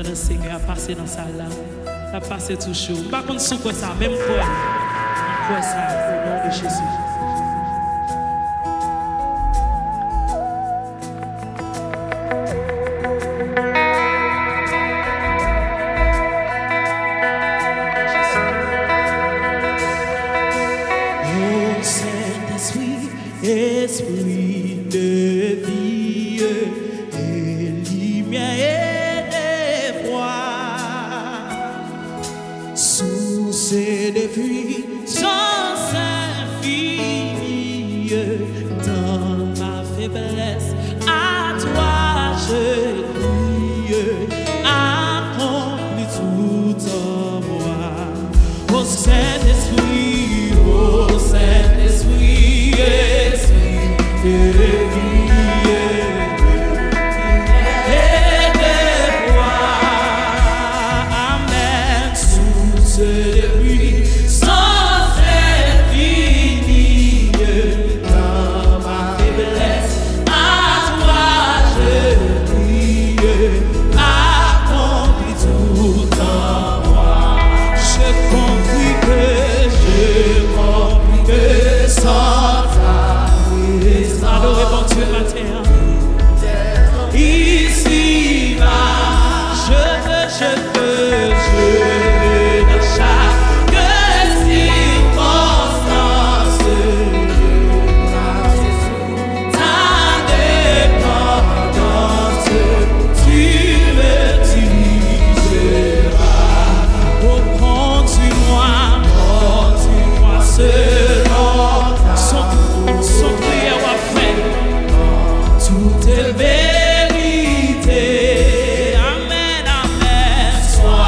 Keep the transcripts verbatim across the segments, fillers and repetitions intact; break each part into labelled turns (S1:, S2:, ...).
S1: le Seigneur a passé dans sa langue. Il a passé tout chaud. Par contre, sous quoi ça, même quoi, quoi ça, au nom de Jésus. Oh, Saint-Esprit, Esprit de vie et lumière et des voix, source de puissance infinie, dans ma faiblesse, à toi je crie, accomplis tout en moi. Oh Saint-Esprit, oh Saint-Esprit, Esprit de vie et de voix, amen, source de puissance infinie, dans ma faiblesse, à toi je crie, accomplis tout en moi. Je compris que, je compris que sans ta présence, adorez bon Dieu matin, ici bas, je veux, je veux, je veux dans chaque circonstance, ta dépendance, tu me utiliseras. Oh, conduis-moi, conduis-moi selon ta son, son prière à faire toute vérité. Amen, amen. Sois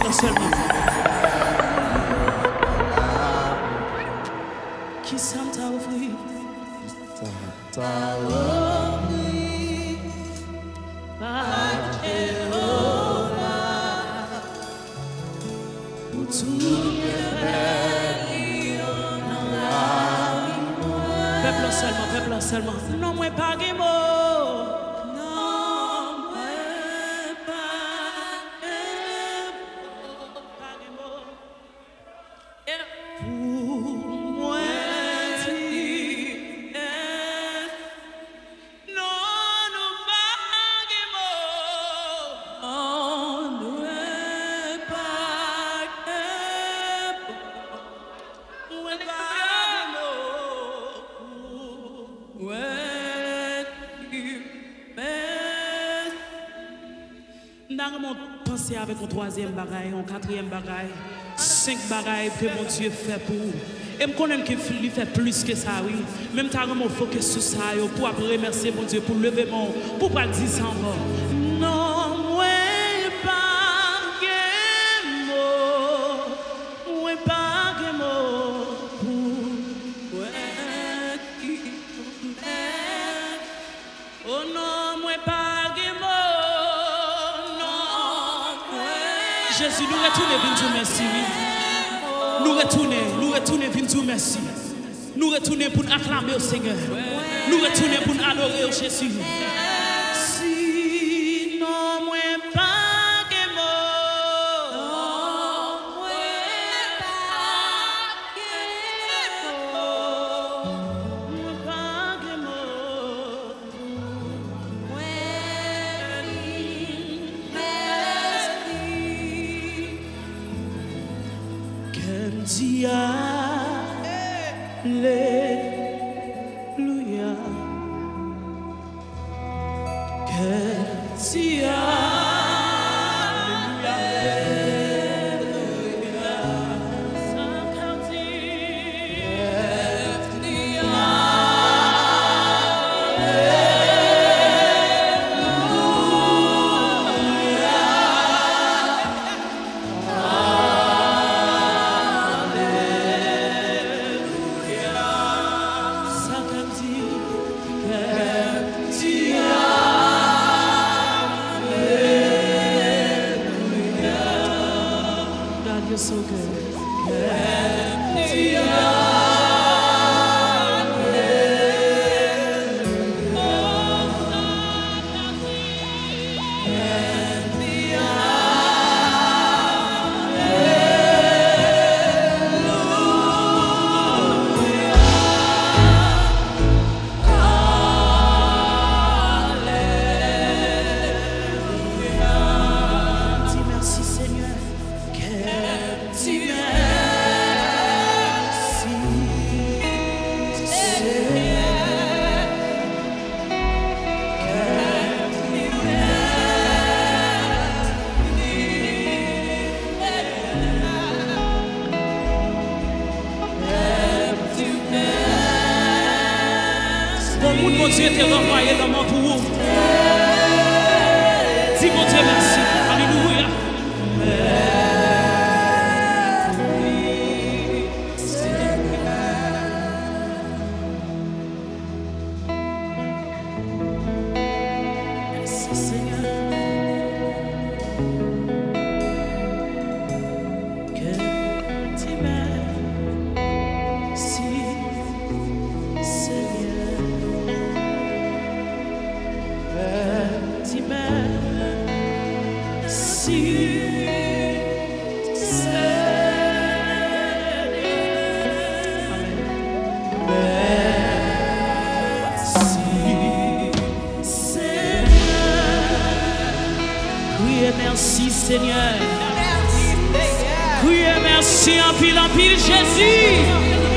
S1: Pèple seulement. Qui s'en t'a offert? T'a offert par Jéhovah pour tout peuple seulement, peuple seulement. Non, moi pas de mots. Non, moi pas de mots. Pour moi, non, non, pas de mots. Non, nous pas de mots. Nous penser avec un troisième bagaille, un quatrième bagaille, cinq bagailles que mon Dieu fait pour vous. Et je connais qu'il fait plus que ça, oui. Même si je focus sur ça, pour remercier mon Dieu, pour lever mon, pour pas dire ça encore. Non, moi pas de mots, moi pas de mots pour oh non, moi pas de mots. Jésus, nous retournons, venons dire merci. Nous retournons, nous retournons, venons dire merci. Nous retournons pour acclamer au Seigneur. Nous retournons pour adorer au Jésus. Sinon, moi pas de mots. Moi pas de mots. Alléluia. You're so good. Mon Dieu t'a renvoyé dans mon pour vous. Dis mon Dieu merci. Alléluia. Merci Seigneur. Que tu merci Seigneur. Merci, Seigneur. Oui, merci en pile, en pile, Jésus.